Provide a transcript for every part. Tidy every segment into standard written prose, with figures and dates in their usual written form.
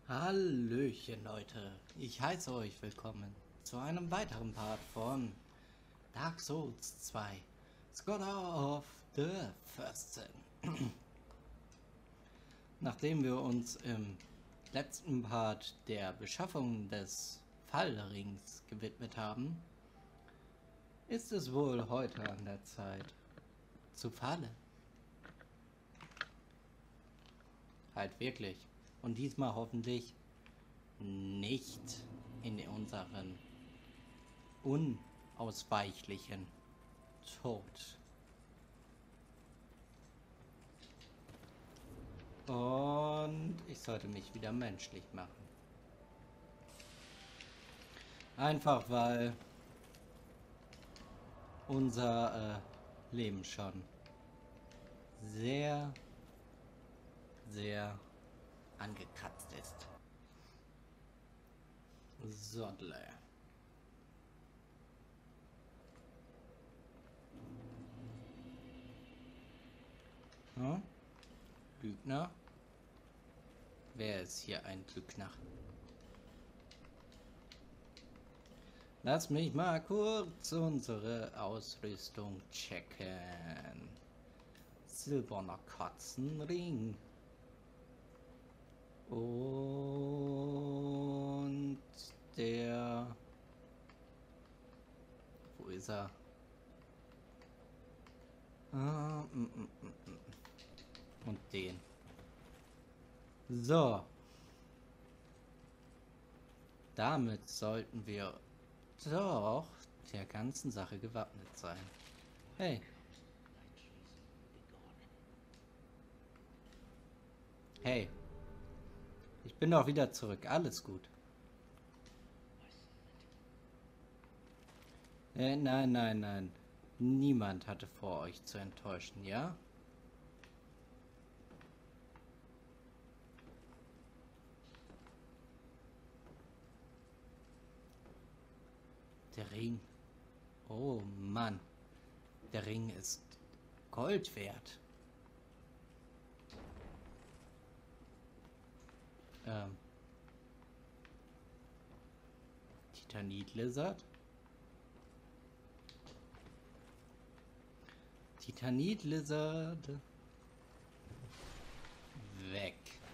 Hallöchen Leute, ich heiße euch willkommen zu einem weiteren Part von Dark Souls 2 Scholar of the First Sin. Nachdem wir uns im letzten Part der Beschaffung des Fallrings gewidmet haben, ist es wohl heute an der Zeit zu fallen. Halt wirklich. Und diesmal hoffentlich nicht in unseren unausweichlichen Tod. Und ich sollte mich wieder menschlich machen. Einfach weil unser Leben schon sehr, sehr angekratzt ist. Soddle. Hm? Lügner? Wer ist hier ein Lügner? Lass mich mal kurz unsere Ausrüstung checken. Silberner Katzenring. Und der... Wo ist er? Und den. So. Damit sollten wir doch der ganzen Sache gewappnet sein. Hey. Hey. Ich bin doch wieder zurück. Alles gut. Nein, nein, nein. Niemand hatte vor, euch zu enttäuschen, ja? Der Ring. Oh Mann. Der Ring ist Gold wert. Titanit Lizard. Titanit Lizard. Weg.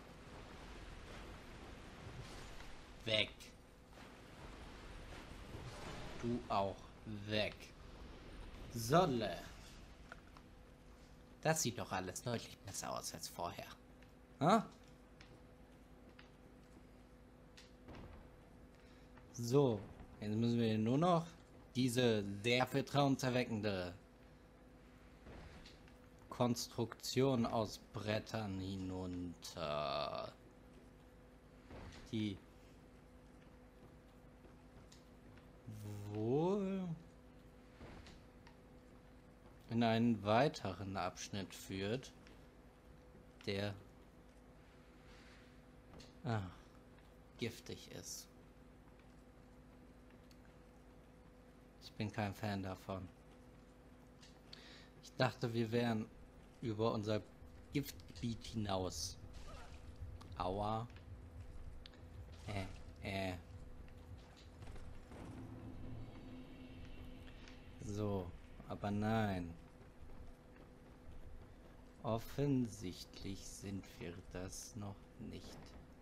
Weg. Du auch. Weg. Solle. Das sieht doch alles deutlich besser aus als vorher. Ha? So, jetzt müssen wir nur noch diese sehr vertrauenserweckende Konstruktion aus Brettern hinunter. Die wohl in einen weiteren Abschnitt führt, der giftig ist. Ich bin kein Fan davon. Ich dachte, wir wären über unser Giftgebiet hinaus. Aua. So, aber nein. Offensichtlich sind wir das noch nicht.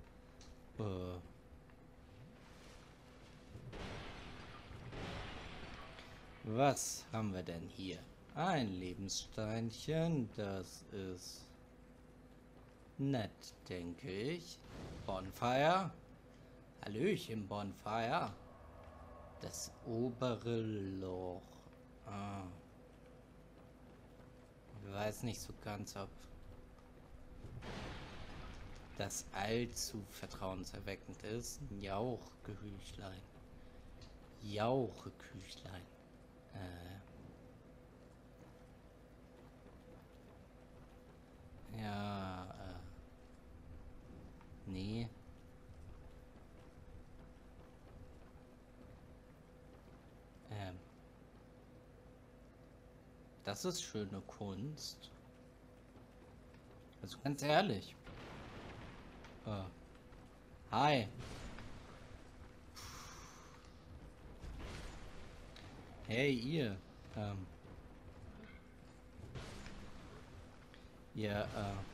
Was haben wir denn hier? Ein Lebenssteinchen, das ist nett, denke ich. Bonfire. Hallöchen, Bonfire. Das obere Loch. Ich weiß nicht so ganz, ob das allzu vertrauenserweckend ist. Jauchgehüchlein. Jaucheküchlein. Ja, nee. Das ist schöne Kunst. Also ganz ehrlich. Hi. Hey, ihr. Ihr,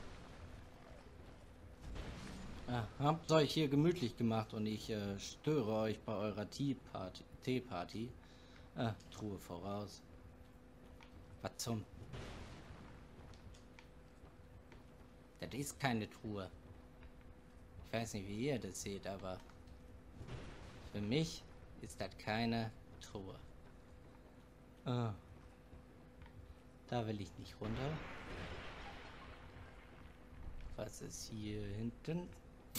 habt euch hier gemütlich gemacht und ich störe euch bei eurer Teeparty. Truhe voraus. Was zum? Das ist keine Truhe. Ich weiß nicht, wie ihr das seht, aber für mich ist das keine Truhe. Da will ich nicht runter. Was ist hier hinten?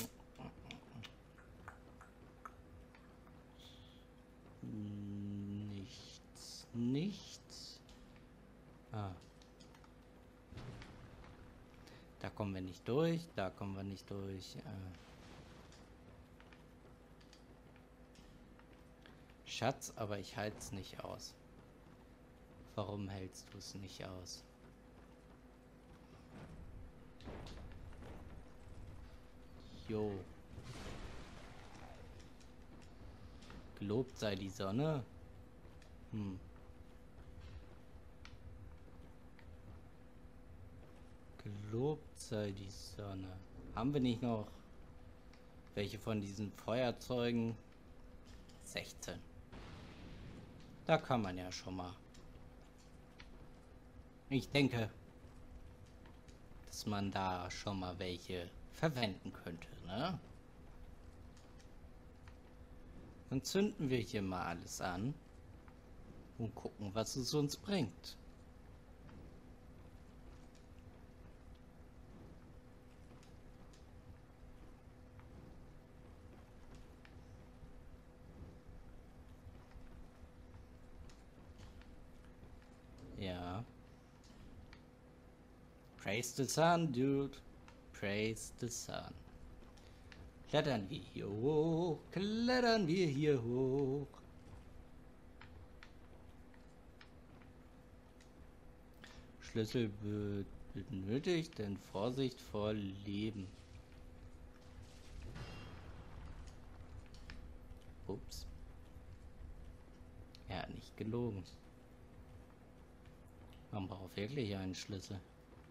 Nichts. Da kommen wir nicht durch, da kommen wir nicht durch. Schatz, aber ich halte es nicht aus. Warum hältst du es nicht aus? Jo. Gelobt sei die Sonne. Gelobt sei die Sonne. Haben wir nicht noch welche von diesen Feuerzeugen? 16. Da kann man ja schon mal. Ich denke, dass man da schon mal welche verwenden könnte, ne? Dann zünden wir hier mal alles an und gucken, was es uns bringt. Ja. Praise the sun, dude. Praise the sun. Klettern wir hier hoch, klettern wir hier hoch. Schlüssel benötigt, denn Vorsicht vor Leben. Ups. Er hat nicht gelogen. Man braucht wirklich einen Schlüssel.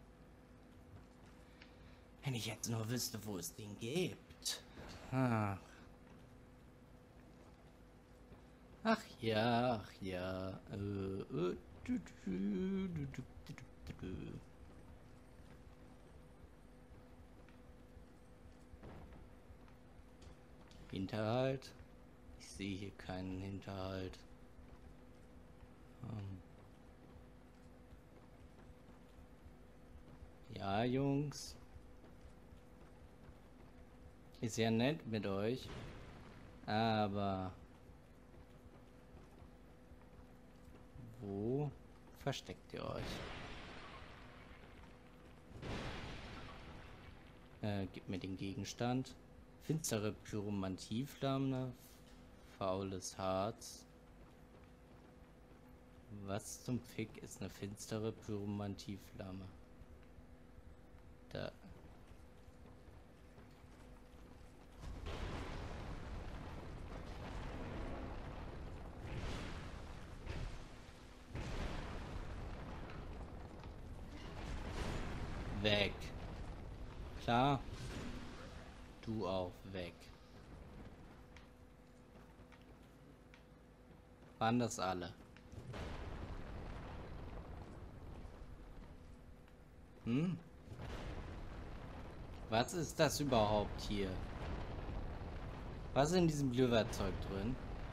Wenn ich jetzt nur wüsste, wo es den gibt. Ach ja, ach ja. Hinterhalt? Ich sehe hier keinen Hinterhalt. Ja, Jungs. Ist ja nett mit euch. Aber wo versteckt ihr euch? Gib mir den Gegenstand. Finstere Pyromantieflamme. Faules Harz. Was zum Fick ist eine finstere Pyromantieflamme? Da. Weg. Klar. Du auch weg. Waren das alle? Was ist das überhaupt hier? Was ist in diesem Glühwürzeug drin?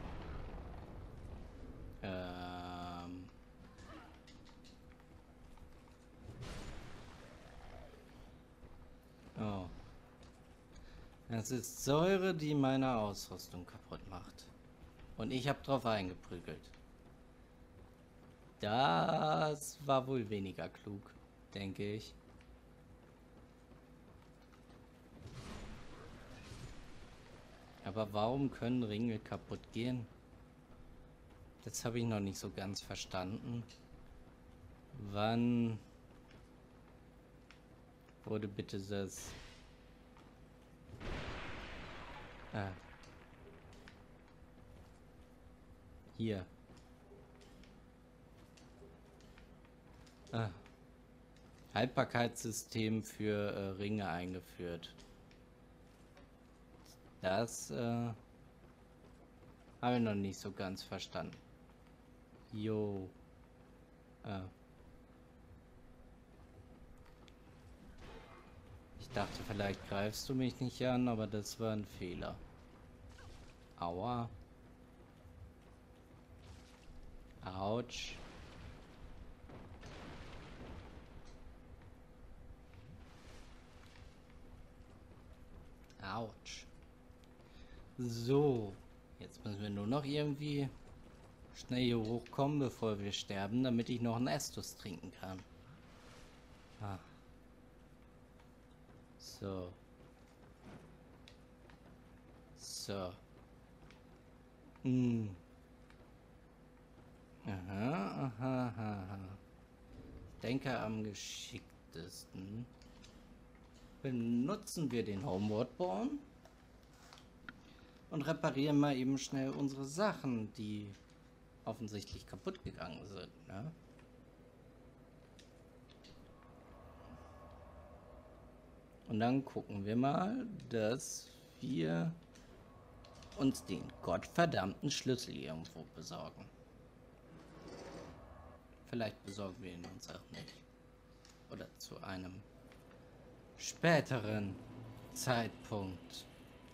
Oh. Es ist Säure, die meine Ausrüstung kaputt macht. Und ich habe drauf eingeprügelt. Das war wohl weniger klug, denke ich. Aber warum können Ringe kaputt gehen? Das habe ich noch nicht so ganz verstanden. Wann wurde bitte das... Ah. Hier. Ah. Haltbarkeitssystem für Ringe eingeführt. Das habe ich noch nicht so ganz verstanden. Jo. Ich dachte, vielleicht greifst du mich nicht an, aber das war ein Fehler. Aua. Autsch. Autsch. So. Jetzt müssen wir nur noch irgendwie schnell hier hochkommen, bevor wir sterben, damit ich noch einen Estus trinken kann. Ah. So. So. Aha, aha, aha. Ich denke, am geschicktesten benutzen wir den Homeward Born und reparieren mal eben schnell unsere Sachen, die offensichtlich kaputt gegangen sind, ne? Und dann gucken wir mal, dass wir uns den gottverdammten Schlüssel irgendwo besorgen. Vielleicht besorgen wir ihn uns auch nicht. Oder zu einem späteren Zeitpunkt.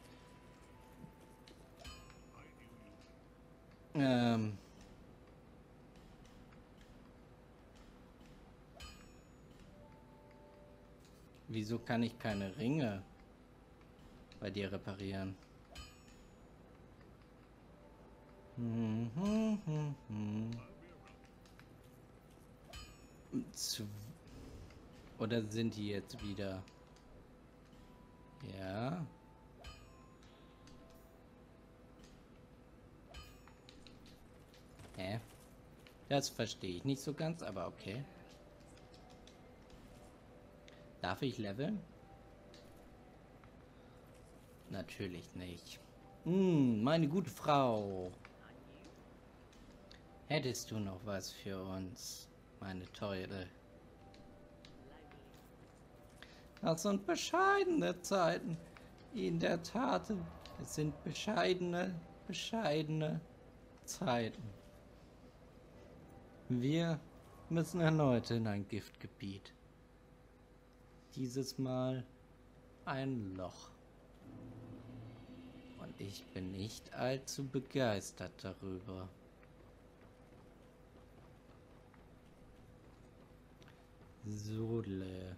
Wieso kann ich keine Ringe bei dir reparieren? Oder sind die jetzt wieder? Ja. Hä? Das verstehe ich nicht so ganz, aber okay. Darf ich leveln? Natürlich nicht. Meine gute Frau. Hättest du noch was für uns, meine Teure? Das sind bescheidene Zeiten. In der Tat, es sind bescheidene Zeiten. Wir müssen erneut in ein Giftgebiet. Dieses Mal ein Loch. Und ich bin nicht allzu begeistert darüber. Sodle.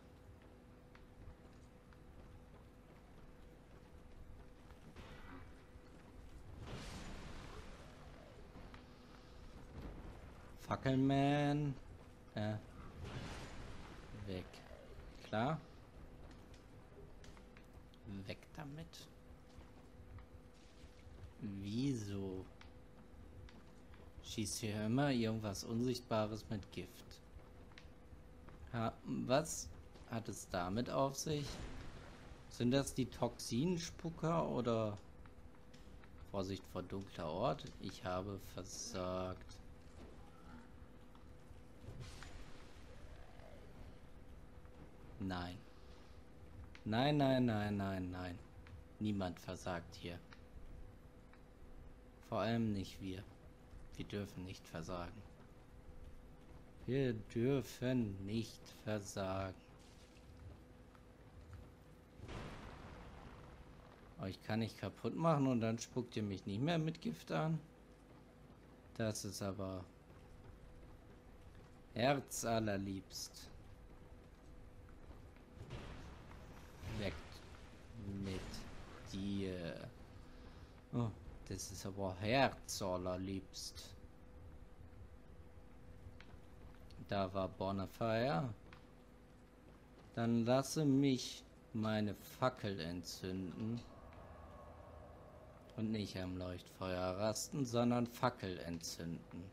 Fackelman. Weg. Klar. Weg damit. Wieso? Schießt hier immer irgendwas Unsichtbares mit Gift. Was hat es damit auf sich? Sind das die Toxinspucker oder Vorsicht vor dunkler Ort? Ich habe versagt. Nein. Nein, nein, nein, nein, nein. Niemand versagt hier. Vor allem nicht wir. Wir dürfen nicht versagen. Wir dürfen nicht versagen. Euch kann ich kaputt machen und dann spuckt ihr mich nicht mehr mit Gift an. Das ist aber herzallerliebst. Weg mit dir. Oh, das ist aber herzallerliebst. Da war Bonfire. Dann lasse mich meine Fackel entzünden. Und nicht am Leuchtfeuer rasten, sondern Fackel entzünden.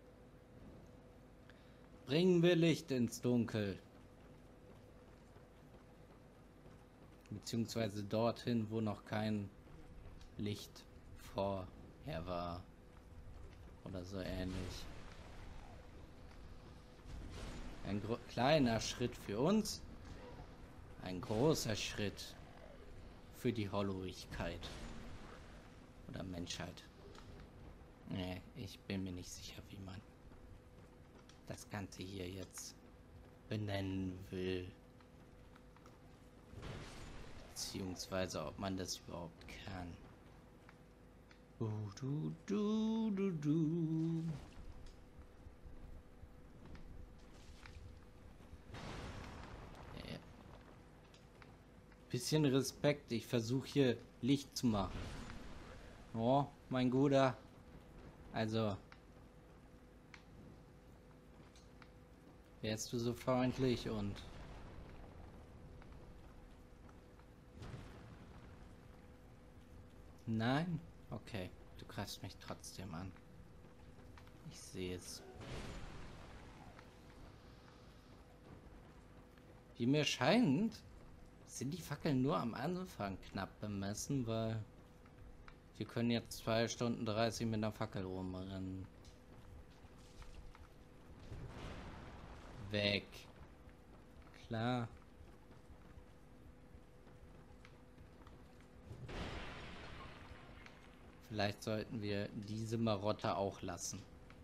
Bringen wir Licht ins Dunkel. Beziehungsweise dorthin, wo noch kein Licht vorher war. Oder so ähnlich. Ein kleiner Schritt für uns. Ein großer Schritt für die Hollowigkeit. Oder Menschheit. Nee, ich bin mir nicht sicher, wie man das Ganze hier jetzt benennen will. Beziehungsweise, ob man das überhaupt kann. Du. Bisschen Respekt, ich versuche hier Licht zu machen. Oh, mein Guter. Also, wärst du so freundlich und... Nein? Okay, du greifst mich trotzdem an. Ich sehe es. Wie mir scheint, sind die Fackeln nur am Anfang knapp bemessen, weil wir können jetzt 2 Stunden 30 mit einer Fackel rumrennen. Weg. Klar. Vielleicht sollten wir diese Marotte auch lassen.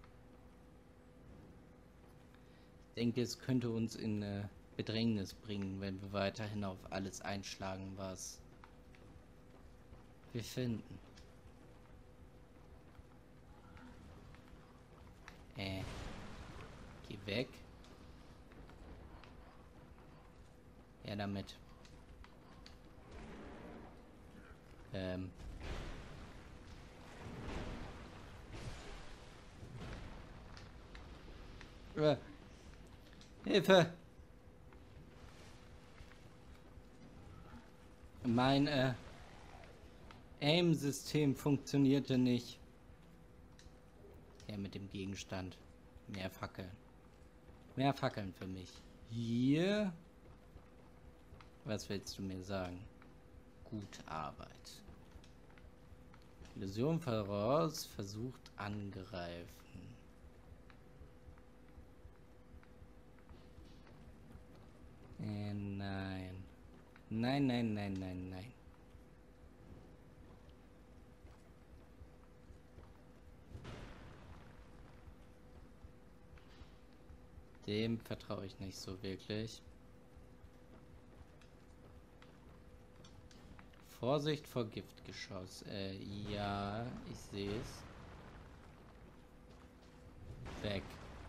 Ich denke, es könnte uns in Bedrängnis bringen, wenn wir weiterhin auf alles einschlagen, was wir finden. Geh weg. Ja, damit. Hilfe! Mein Aim-System funktionierte nicht. Ja, mit dem Gegenstand. Mehr Fackeln. Mehr Fackeln für mich. Hier. Was willst du mir sagen? Gute Arbeit. Illusion voraus. Versucht angreifen. Nein. Nein. Dem vertraue ich nicht so wirklich. Vorsicht vor Giftgeschoss. Ja, ich sehe es. Weg.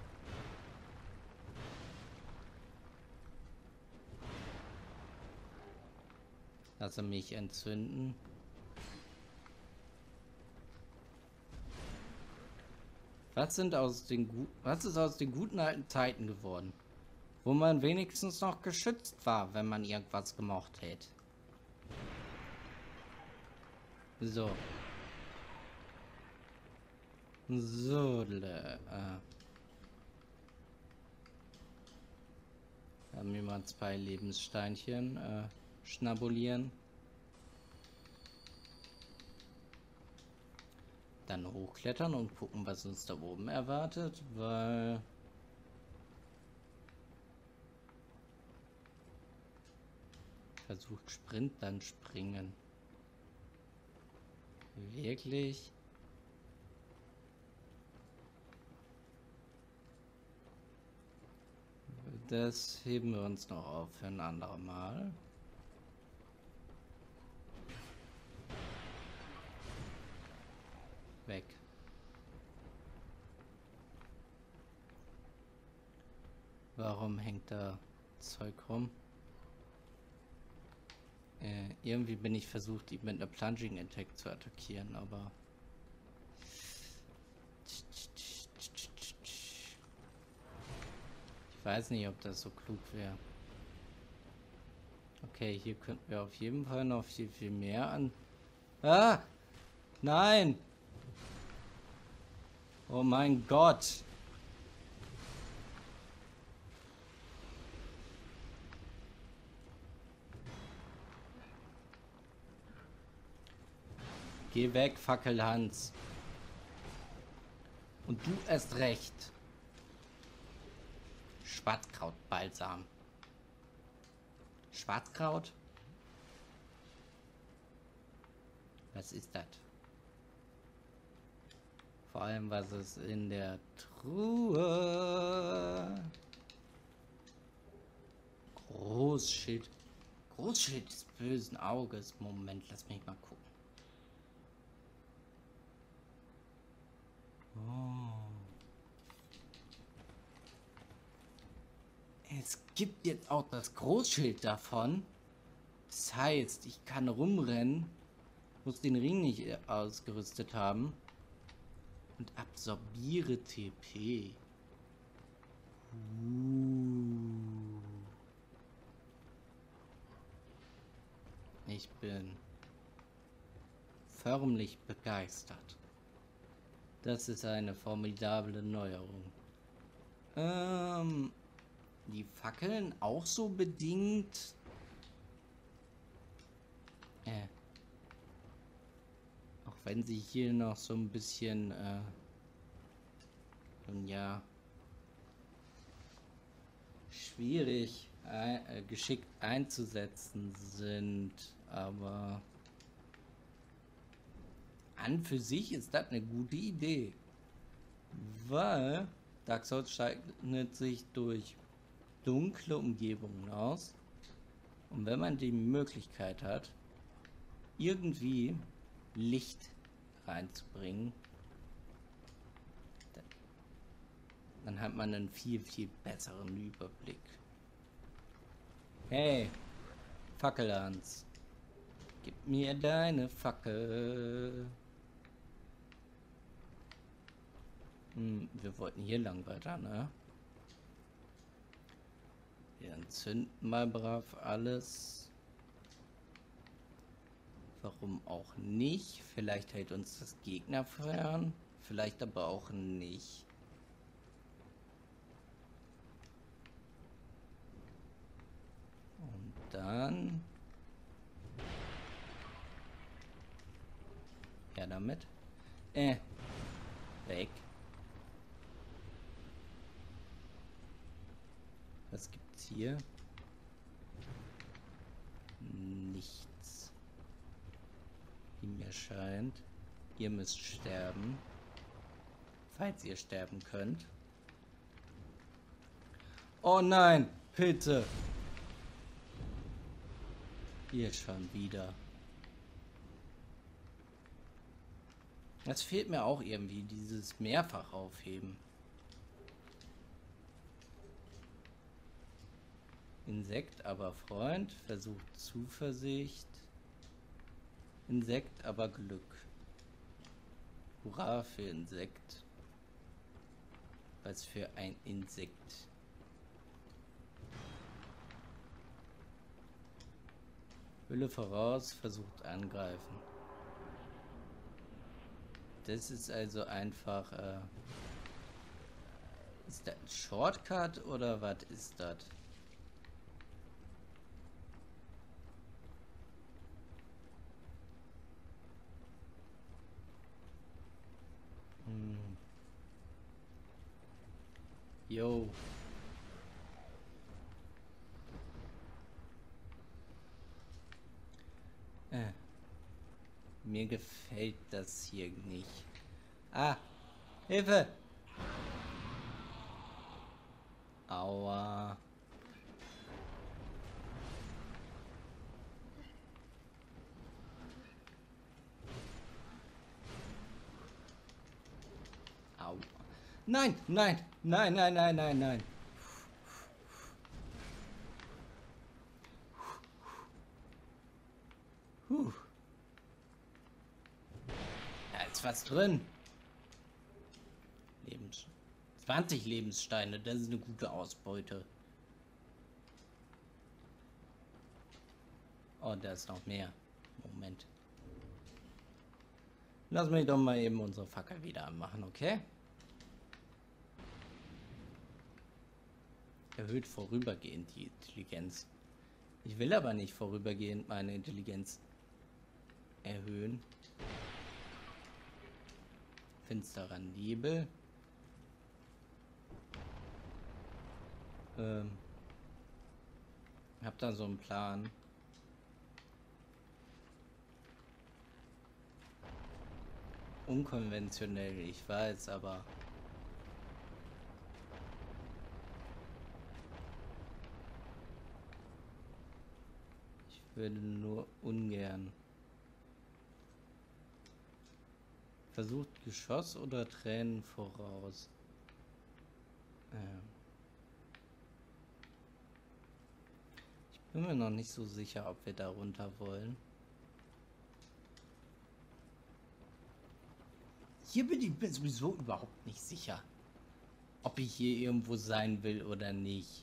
Lasse mich entzünden. Was ist aus den guten alten Zeiten geworden? Wo man wenigstens noch geschützt war, wenn man irgendwas gemocht hätte. So. Haben wir mal 2 Lebenssteinchen schnabulieren. Dann hochklettern und gucken, was uns da oben erwartet, weil... Versucht Sprint, dann springen. Wirklich? Das heben wir uns noch auf für ein andermal. Weg. Warum hängt da Zeug rum? Irgendwie bin ich versucht, ihn mit einer Plunging Attack zu attackieren, aber... Ich weiß nicht, ob das so klug wäre. Okay, hier könnten wir auf jeden Fall noch viel mehr an... Ah! Nein! Oh mein Gott! Geh weg, Fackelhans. Und du erst recht. Schwarzkrautbalsam. Schwarzkraut? Was ist das? Vor allem, was ist in der Truhe? Großschild. Großschild des bösen Auges. Moment, lass mich mal gucken. Oh. Es gibt jetzt auch das Großschild davon. Das heißt, ich kann rumrennen, muss den Ring nicht ausgerüstet haben und absorbiere TP. Ich bin förmlich begeistert. Das ist eine formidable Neuerung. Die Fackeln auch so bedingt. Auch wenn sie hier noch so ein bisschen, ja, schwierig geschickt einzusetzen sind, aber an für sich ist das eine gute Idee, weil Dark Souls zeichnet sich durch dunkle Umgebungen aus, und wenn man die Möglichkeit hat, irgendwie Licht reinzubringen, dann hat man einen viel, viel besseren Überblick. Hey, Fackelhans, gib mir deine Fackel. Wir wollten hier lang weiter, ne? Wir entzünden mal brav alles. Warum auch nicht? Vielleicht hält uns das Gegner fern, vielleicht aber auch nicht. Und dann... ja, damit. Weg. Was gibt's hier? Nichts. Wie mir scheint. Ihr müsst sterben. Falls ihr sterben könnt. Oh nein, bitte. Hier schon wieder. Das fehlt mir auch irgendwie, dieses mehrfach aufheben. Insekt aber Freund, versucht Zuversicht. Insekt aber Glück. Hurra für Insekt. Was für ein Insekt. Hülle voraus, versucht angreifen. Das ist also einfach... ist das ein Shortcut oder was ist das? Yo. Mir gefällt das hier nicht. Ah, Hilfe! Aua. Au. Nein, nein, nein, nein, nein, nein, nein. Da ist was drin. 20 Lebenssteine, das ist eine gute Ausbeute. Oh, da ist noch mehr. Moment. Lass mich doch mal eben unsere Fackel wieder anmachen, okay? Erhöht vorübergehend die Intelligenz. Ich will aber nicht vorübergehend meine Intelligenz erhöhen. finsterer Nebel. Hab da so einen Plan. Unkonventionell, ich weiß, aber ich würde nur ungern. Versucht Geschoss oder Tränen voraus? Ich bin mir noch nicht so sicher, ob wir da runter wollen. Hier bin ich mir sowieso überhaupt nicht sicher, ob ich hier irgendwo sein will oder nicht.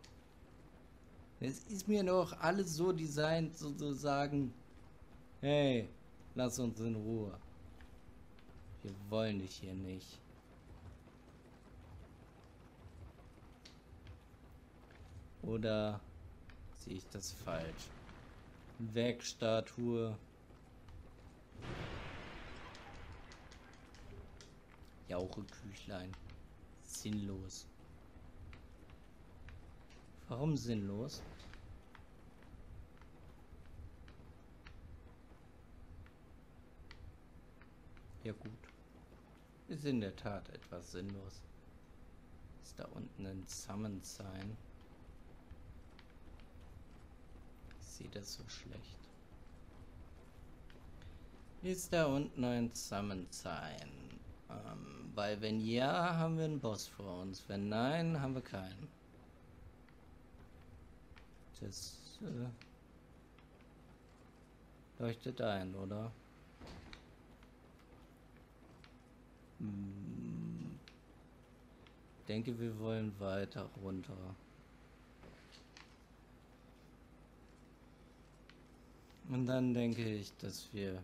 Es ist mir doch alles so designt, sozusagen, hey, lass uns in Ruhe. Wir wollen dich hier nicht. Oder sehe ich das falsch? Werkstatue. Jauche-Küchlein. Sinnlos. Warum sinnlos? Ja gut. Ist in der Tat etwas sinnlos. Ist da unten ein Summon-Sign? Sieht das so schlecht? Ist da unten ein Summon-Sign? Weil wenn ja, haben wir einen Boss vor uns. Wenn nein, haben wir keinen. Das leuchtet ein, oder? Denke, wir wollen weiter runter. Und dann denke ich, dass wir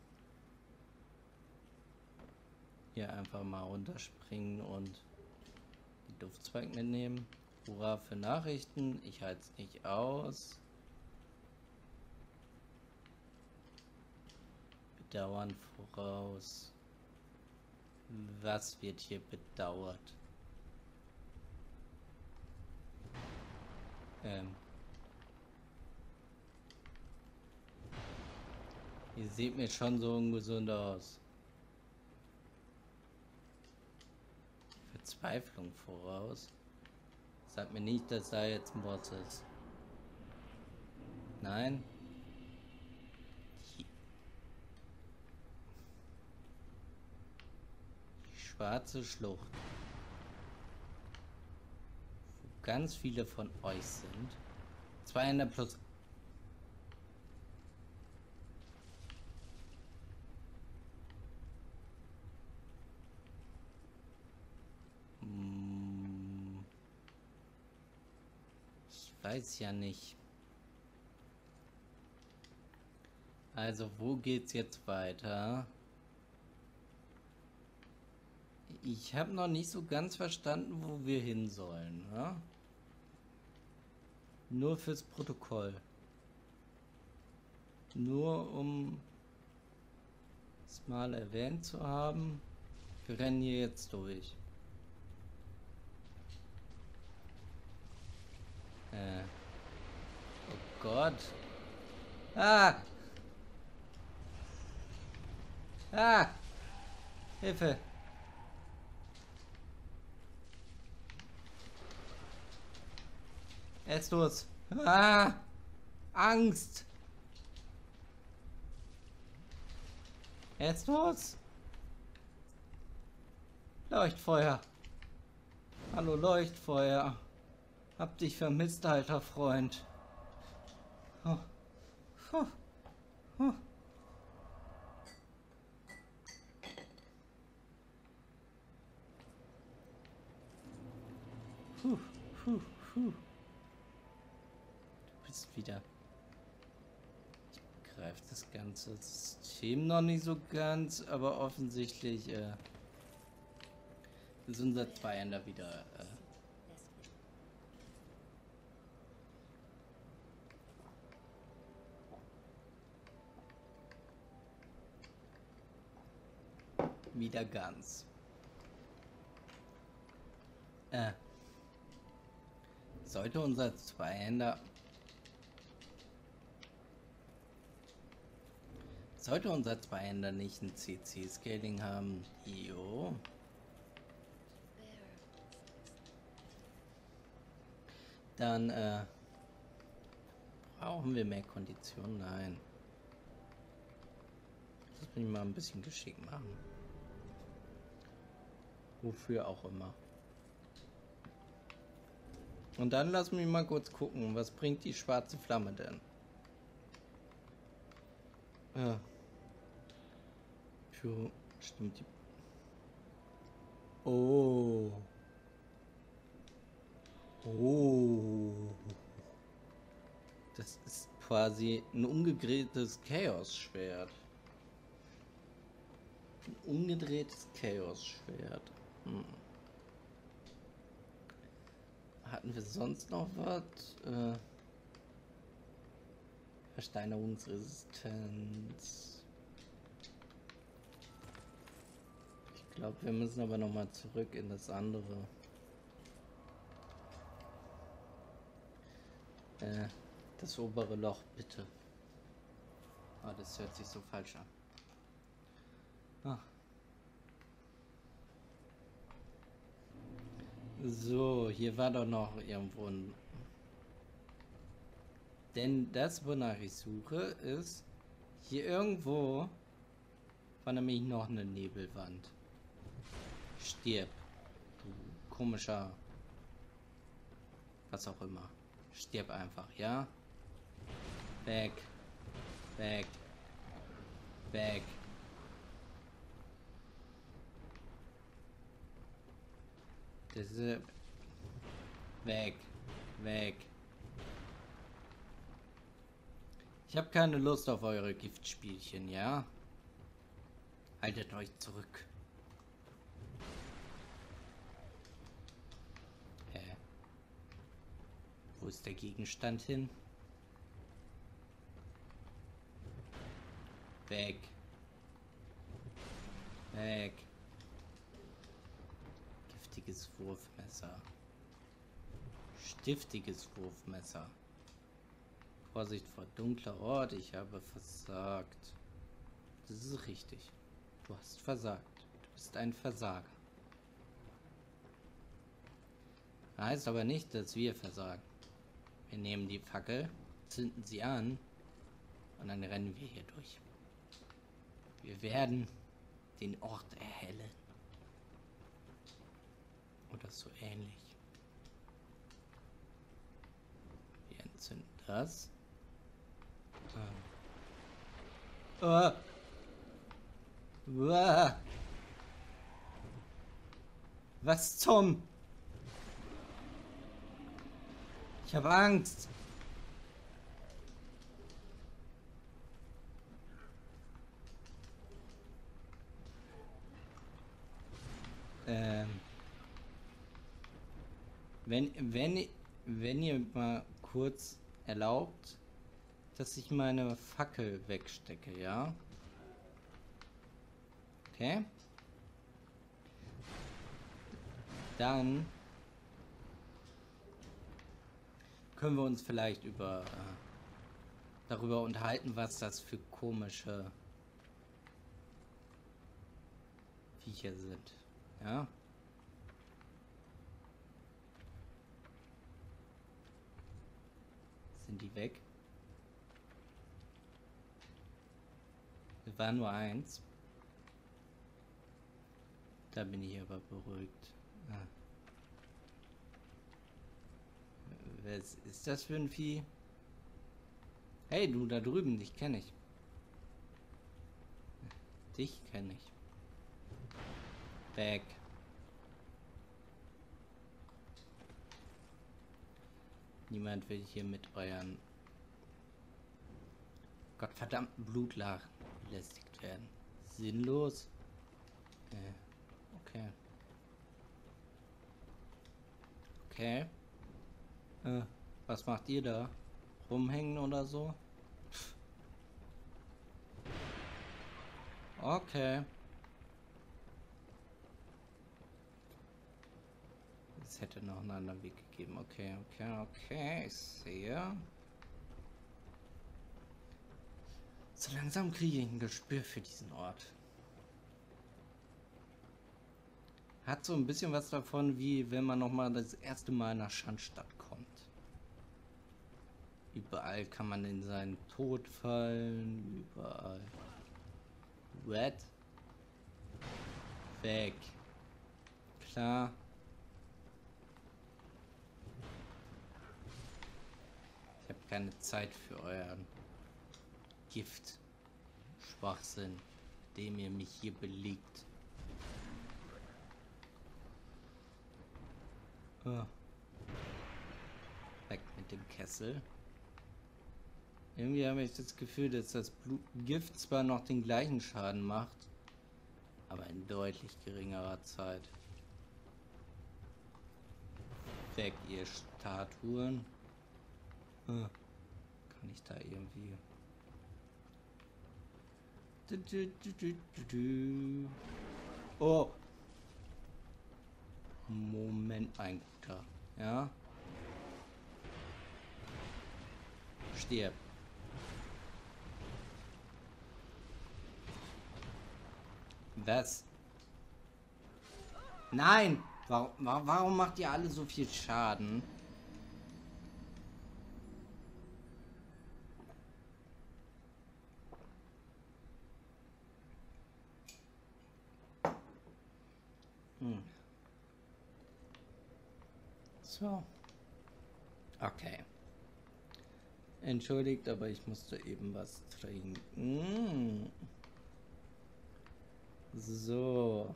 hier einfach mal runterspringen und die Duftzweig mitnehmen. Hurra für Nachrichten. Ich halte es nicht aus. Bedauern voraus. Was wird hier bedauert? Ihr seht mir schon so ungesund aus. Verzweiflung voraus. Sagt mir nicht, dass da jetzt ein Boss ist. Nein. Die schwarze Schlucht. Wo ganz viele von euch sind. 200 plus. Ich weiß ja nicht. Also, wo geht's jetzt weiter? Ich habe noch nicht so ganz verstanden, wo wir hin sollen. Ja? Nur fürs Protokoll. Nur um es mal erwähnt zu haben. Wir rennen hier jetzt durch. Oh Gott. Ah! Ah! Hilfe! Er ist los. Ah! Angst! Er ist los! Leuchtfeuer! Hallo Leuchtfeuer! Hab dich vermisst, alter Freund. Oh. Oh. Oh. Puh, puh, puh. Du bist wieder. Ich begreife das ganze System noch nicht so ganz, aber offensichtlich ist unser Zweihänder wieder. wieder ganz. Sollte unser Zweihänder... Sollte unser Zweihänder nicht ein CC-Scaling haben? Jo. Dann, brauchen wir mehr Konditionen? Nein. Das muss ich mal ein bisschen geschickt machen. Wofür auch immer. Und dann lass mich mal kurz gucken, was bringt die schwarze Flamme denn? Ja. Für stimmt die. Oh. Oh. Das ist quasi ein umgedrehtes Chaos-Schwert. Ein umgedrehtes Chaos-Schwert. Hatten wir sonst noch was? Versteinerungsresistenz. Ich glaube, wir müssen aber noch mal zurück in das andere. Das obere Loch, bitte. Ah, das hört sich so falsch an. Ah. So, hier war doch noch irgendwo ein... Denn das, wonach ich suche, ist... Hier irgendwo war nämlich noch eine Nebelwand. Stirb. Du komischer... Was auch immer. Stirb einfach, ja? Weg. Weg. Weg. Das ist... Weg. Weg. Ich habe keine Lust auf eure Giftspielchen, ja? Haltet euch zurück. Wo ist der Gegenstand hin? Weg. Weg. Giftiges Wurfmesser. Stiftiges Wurfmesser. Vorsicht vor dunkler Ort, ich habe versagt. Das ist richtig. Du hast versagt. Du bist ein Versager. Heißt aber nicht, dass wir versagen. Wir nehmen die Fackel, zünden sie an und dann rennen wir hier durch. Wir werden den Ort erhellen. Oder so ähnlich. Wir entzünden das. Was zum... Ich habe Angst. Wenn ihr mal kurz erlaubt, dass ich meine Fackel wegstecke, ja? Okay. Dann können wir uns vielleicht darüber unterhalten, was das für komische Viecher sind. Ja? Sind die weg? Es war nur eins. Da bin ich aber beruhigt. Ah. Was ist das für ein Vieh? Hey, du da drüben, dich kenne ich. Dich kenne ich. Weg. Niemand will hier mit euren gottverdammten Blutlachen belästigt werden. Sinnlos. Okay. Okay. Was macht ihr da? Rumhängen oder so? Okay. es hätte noch einen anderen Weg gegeben. Okay, ich sehe. So langsam kriege ich ein Gespür für diesen Ort. Hat so ein bisschen was davon, wie wenn man nochmal das erste Mal nach Schandstadt kommt. Überall kann man in seinen Tod fallen, überall. What? Weg. Klar. Ich habe keine Zeit für euren Gift. Schwachsinn, dem ihr mich hier belegt. Oh. Weg mit dem Kessel. Irgendwie habe ich das Gefühl, dass das Gift zwar noch den gleichen Schaden macht, aber in deutlich geringerer Zeit. Weg, ihr Statuen. Kann ich da irgendwie... Oh! Moment, ein guter. Ja? Stirb. Was? Nein! Warum macht ihr alle so viel Schaden? So. Okay. Entschuldigt, aber ich musste eben was trinken. So.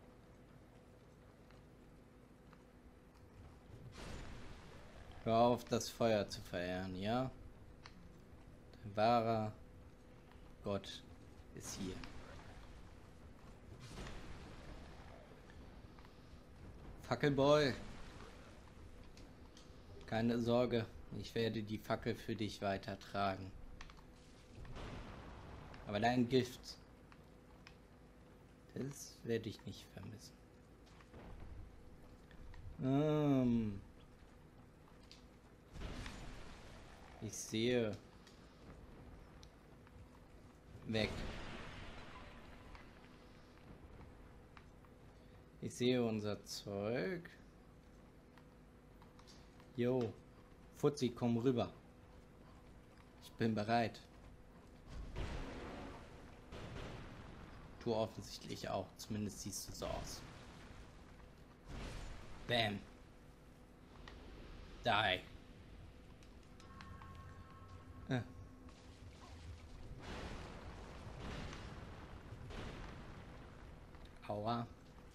Hör auf, das Feuer zu verehren, ja? Dein wahrer Gott ist hier. Fackelboy. Keine Sorge, ich werde die Fackel für dich weitertragen. Aber dein Gift, das werde ich nicht vermissen. Ich sehe. Weg. Ich sehe unser Zeug. Jo, Fuzzi, komm rüber. Ich bin bereit. Du offensichtlich auch, zumindest siehst du so aus. Bam. Die. Aua.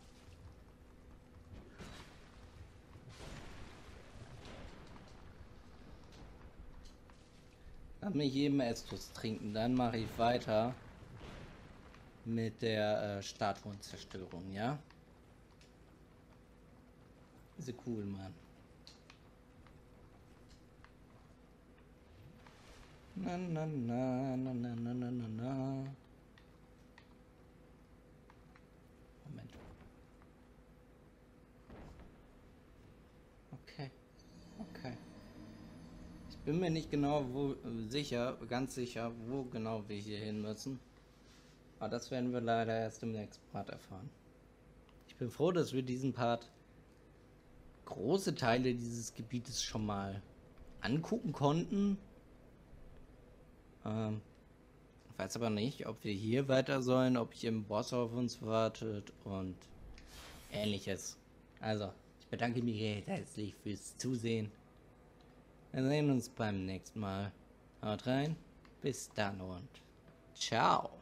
Lass mich eben Estus trinken, dann mache ich weiter mit der Statuenzerstörung, ja? Diese cool, Mann. Na na na na na na na na na. Moment. Okay. Ich bin mir nicht genau ganz sicher, wo genau wir hier hin müssen. Aber das werden wir leider erst im nächsten Part erfahren. Ich bin froh, dass wir diesen Part große Teile dieses Gebietes schon mal angucken konnten. Ich weiß aber nicht, ob wir hier weiter sollen, ob hier ein Boss auf uns wartet und ähnliches. Also, ich bedanke mich recht herzlich fürs Zusehen. Wir sehen uns beim nächsten Mal. Haut rein, bis dann und ciao.